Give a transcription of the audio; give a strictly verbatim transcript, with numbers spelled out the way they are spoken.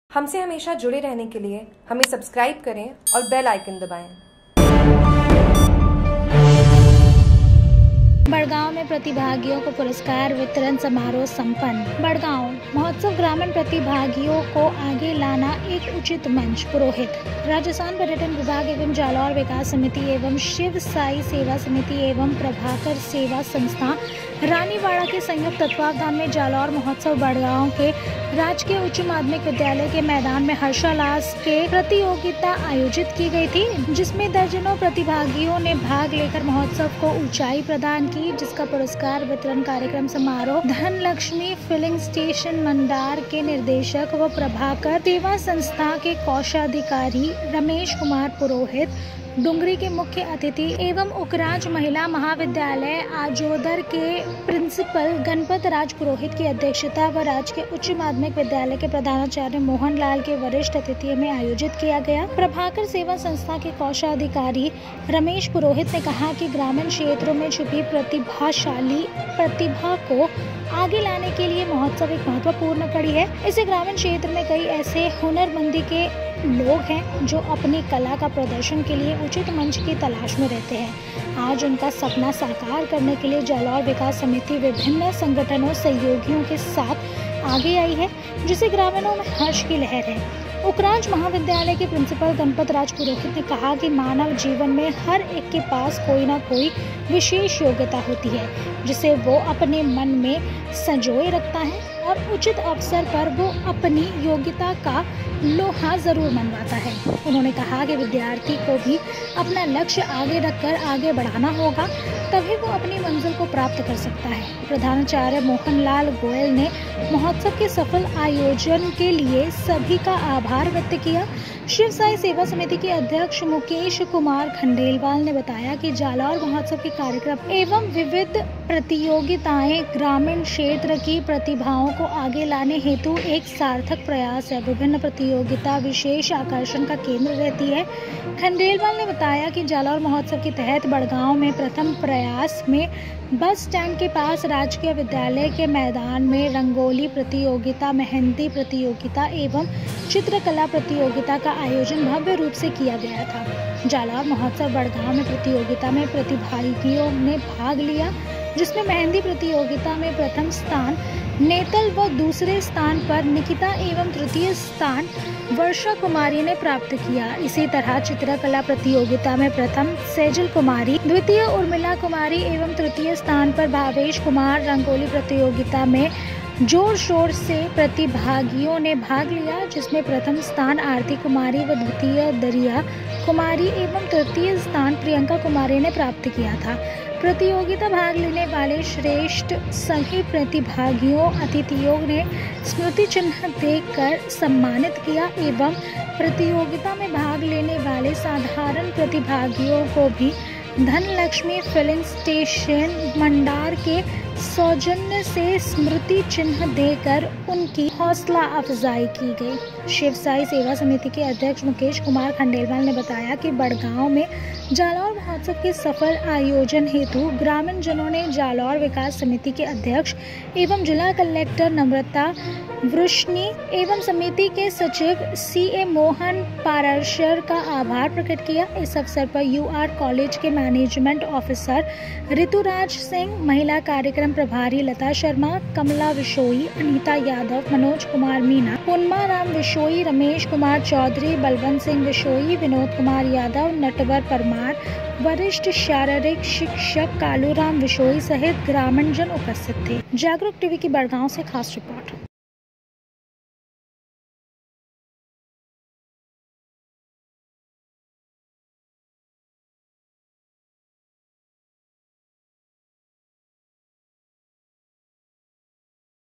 हमसे हमेशा जुड़े रहने के लिए हमें सब्सक्राइब करें और बेल आइकन दबाएं। बड़गांव में प्रतिभागियों को पुरस्कार वितरण समारोह संपन्न। बड़गांव महोत्सव ग्रामीण प्रतिभागियों को आगे लाना एक उचित मंच। पुरोहित राजस्थान पर्यटन विभाग एवं जालौर विकास समिति एवं शिव साई सेवा समिति एवं प्रभाकर सेवा संस्था रानीवाड़ा के संयुक्त तत्वावधान में जालौर महोत्सव बड़गांव के राजकीय उच्च माध्यमिक विद्यालय के मैदान में हर्षोल्लास के प्रतियोगिता आयोजित की गई थी, जिसमें दर्जनों प्रतिभागियों ने भाग लेकर महोत्सव को ऊंचाई प्रदान की, जिसका पुरस्कार वितरण कार्यक्रम समारोह धनलक्ष्मी फिलिंग स्टेशन मंडार के निर्देशक व प्रभाकर सेवा संस्था के कोषाधिकारी रमेश कुमार पुरोहित, डुंगरी के मुख्य अतिथि एवं उकराज महिला महाविद्यालय आजोदर के प्रिंसिपल गणपत राज पुरोहित की अध्यक्षता व राजकीय उच्च माध्यमिक विद्यालय के प्रधानाचार्य मोहन लाल के वरिष्ठ अतिथि में आयोजित किया गया। प्रभाकर सेवा संस्था के कोषाधिकारी रमेश पुरोहित ने कहा कि ग्रामीण क्षेत्रों में छुपी प्रतिभाशाली प्रतिभा को आगे लाने के लिए महोत्सव एक महत्वपूर्ण कड़ी है। इसे ग्रामीण क्षेत्र में कई ऐसे हुनरमंदी के लोग हैं जो अपनी कला का प्रदर्शन के लिए उचित मंच की तलाश में रहते हैं। आज उनका सपना साकार करने के लिए जालौर विकास समिति विभिन्न संगठनों सहयोगियों के साथ आगे आई है, जिसे ग्रामीणों में हर्ष की लहर है। उकराज महाविद्यालय के प्रिंसिपल गणपत राज पुरोहित ने कहा कि मानव जीवन में हर एक के पास कोई ना कोई विशेष योग्यता होती है, जिसे वो अपने मन में संजोए रखता है और उचित अवसर पर वो अपनी योग्यता का लोहा जरूर मनवाता है। उन्होंने कहा कि विद्यार्थी को भी अपना लक्ष्य आगे रखकर आगे बढ़ाना होगा, तभी वो अपनी मंजिल को प्राप्त कर सकता है। प्रधानाचार्य मोहन लाल गोयल ने महोत्सव के सफल आयोजन के लिए सभी का आभार व्यक्त किया। शिव साई सेवा समिति के अध्यक्ष मुकेश कुमार खंडेलवाल ने बताया कि जालौर महोत्सव के कार्यक्रम एवं विविध प्रतियोगिताएं ग्रामीण क्षेत्र की प्रतिभाओं को आगे लाने हेतु एक सार्थक प्रयास है। विभिन्न प्रतियोगिता विशेष आकर्षण का केंद्र रहती है। खंडेलवाल ने बताया कि जालौर महोत्सव के तहत बड़गांव में प्रथम प्रयास में बस स्टैंड के पास राजकीय विद्यालय के मैदान में रंगोली प्रतियोगिता, मेहंदी प्रतियोगिता एवं चित्रकला प्रतियोगिता का आयोजन भव्य रूप से किया गया था। जालौर महोत्सव बड़गांव में प्रतियोगिता में प्रतिभागियों ने भाग लिया, जिसमें मेहंदी प्रतियोगिता में प्रथम स्थान नेतल व दूसरे स्थान पर निकिता एवं तृतीय स्थान वर्षा कुमारी ने प्राप्त किया। इसी तरह चित्रकला प्रतियोगिता में प्रथम सेजल कुमारी, द्वितीय उर्मिला कुमारी एवं तृतीय स्थान पर भावेश कुमार। रंगोली प्रतियोगिता में जोर शोर से प्रतिभागियों ने भाग लिया, जिसमें प्रथम स्थान आरती कुमारी व द्वितीय दरिया कुमारी एवं तृतीय स्थान प्रियंका कुमारी ने प्राप्त किया था। प्रतियोगिता भाग लेने वाले श्रेष्ठ सभी प्रतिभागियों अतिथियों ने स्मृति चिन्ह देकर सम्मानित किया एवं प्रतियोगिता में भाग लेने वाले साधारण प्रतिभागियों को भी धनलक्ष्मी फिलिंग स्टेशन मंडार के सौजन्य से स्मृति चिन्ह देकर उनकी हौसला अफजाई की गई। शिव साई सेवा समिति के अध्यक्ष मुकेश कुमार खंडेलवाल ने बताया कि बड़गांव में जालौर महोत्सव के सफल आयोजन हेतु ग्रामीण जनों ने जालौर विकास समिति के अध्यक्ष एवं जिला कलेक्टर नम्रता वृष्णि एवं समिति के सचिव सी ए मोहन पाराशर का आभार प्रकट किया। इस अवसर पर यू आर कॉलेज के मैनेजमेंट ऑफिसर ऋतुराज सिंह, महिला कार्यक्रम प्रभारी लता शर्मा, कमला विशोई, अनीता यादव, मनोज कुमार मीना, पुन्मा राम विशोई, रमेश कुमार चौधरी, बलवंत सिंह विशोई, विनोद कुमार यादव, नटवर परमार, वरिष्ठ शारीरिक शिक्षक कालूराम विशोई सहित ग्रामीण जन उपस्थित थे। जागरूक टीवी की बड़गांव से खास रिपोर्ट।